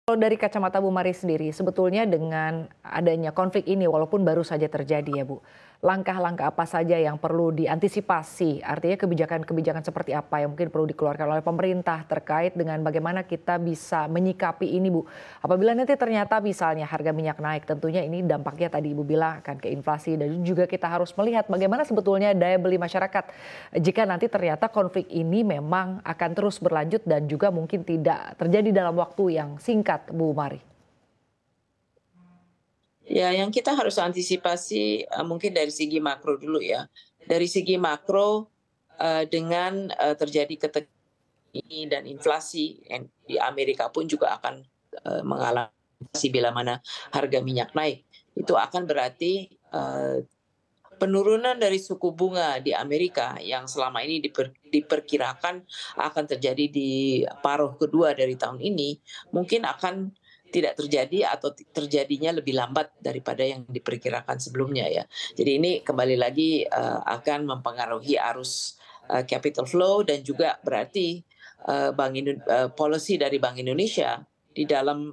Kalau dari kacamata Bu Mari sendiri, sebetulnya dengan adanya konflik ini walaupun baru saja terjadi ya Bu, langkah-langkah apa saja yang perlu diantisipasi? Artinya kebijakan-kebijakan seperti apa yang mungkin perlu dikeluarkan oleh pemerintah terkait dengan bagaimana kita bisa menyikapi ini Bu? Apabila nanti ternyata misalnya harga minyak naik, tentunya ini dampaknya tadi Ibu bilang akan ke inflasi dan juga kita harus melihat bagaimana sebetulnya daya beli masyarakat jika nanti ternyata konflik ini memang akan terus berlanjut dan juga mungkin tidak terjadi dalam waktu yang singkat, Bu Mari. Ya, yang kita harus antisipasi, mungkin dari segi makro dulu ya. Dari segi makro, dengan, terjadi ini dan inflasi yang di Amerika pun juga akan, mengalami inflasi bila mana harga minyak naik. Itu akan berarti, penurunan dari suku bunga di Amerika yang selama ini diperkirakan akan terjadi di paruh kedua dari tahun ini, mungkin akan tidak terjadi atau terjadinya lebih lambat daripada yang diperkirakan sebelumnya ya. Jadi ini kembali lagi, akan mempengaruhi arus, capital flow dan juga berarti, policy dari Bank Indonesia di dalam,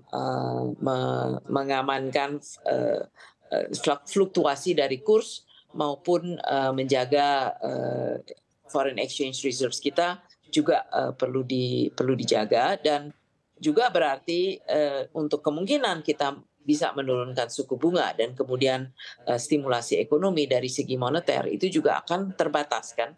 mengamankan, eee eee, fluktuasi dari kurs maupun, menjaga, foreign exchange reserves kita juga, perlu dijaga dan juga berarti, untuk kemungkinan kita bisa menurunkan suku bunga dan kemudian, stimulasi ekonomi dari segi moneter itu juga akan terbatas kan,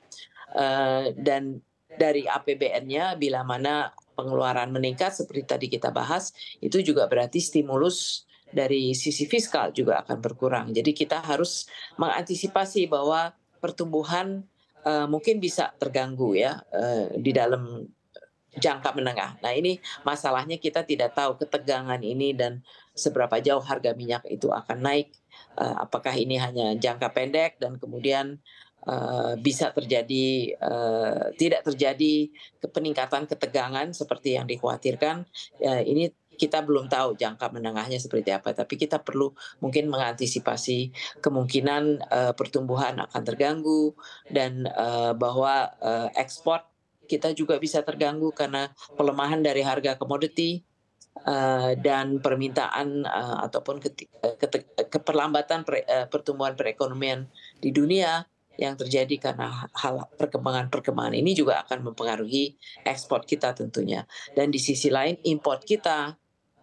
dan dari APBN-nya bila mana pengeluaran meningkat seperti tadi kita bahas, itu juga berarti stimulus dari sisi fiskal juga akan berkurang. Jadi kita harus mengantisipasi bahwa pertumbuhan, mungkin bisa terganggu ya, di dalam jangka menengah. Nah ini masalahnya kita tidak tahu ketegangan ini dan seberapa jauh harga minyak itu akan naik, apakah ini hanya jangka pendek dan kemudian, bisa terjadi, tidak terjadi peningkatan ketegangan seperti yang dikhawatirkan, ini kita belum tahu jangka menengahnya seperti apa, tapi kita perlu mungkin mengantisipasi kemungkinan, pertumbuhan akan terganggu dan, bahwa, ekspor kita juga bisa terganggu karena pelemahan dari harga komoditi, dan permintaan, ataupun keperlambatan pertumbuhan perekonomian di dunia yang terjadi karena hal perkembangan-perkembangan ini juga akan mempengaruhi ekspor kita tentunya. Dan di sisi lain import kita,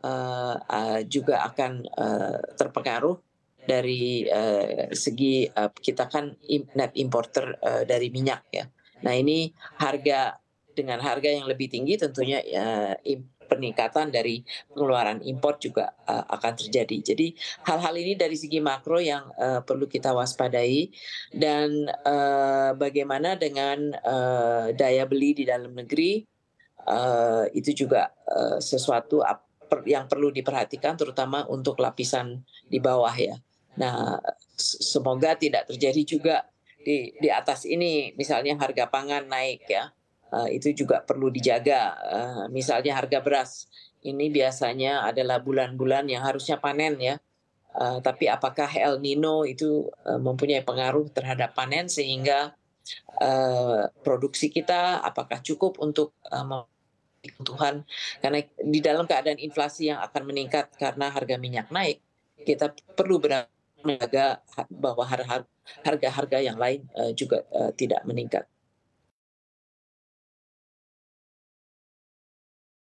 juga akan, terpengaruh dari, segi, kita kan net importer, dari minyak ya. Nah ini dengan harga yang lebih tinggi tentunya, peningkatan dari pengeluaran impor juga, akan terjadi. Jadi hal-hal ini dari segi makro yang, perlu kita waspadai dan, bagaimana dengan, daya beli di dalam negeri, itu juga, sesuatu yang perlu diperhatikan terutama untuk lapisan di bawah ya. Nah, semoga tidak terjadi juga di atas ini, misalnya harga pangan naik ya, itu juga perlu dijaga, misalnya harga beras, ini biasanya adalah bulan-bulan yang harusnya panen ya, tapi apakah El Nino itu, mempunyai pengaruh terhadap panen sehingga, produksi kita apakah cukup untuk, kebutuhan karena di dalam keadaan inflasi yang akan meningkat karena harga minyak naik, kita perlu menjaga bahwa harga-harga yang lain, juga, tidak meningkat.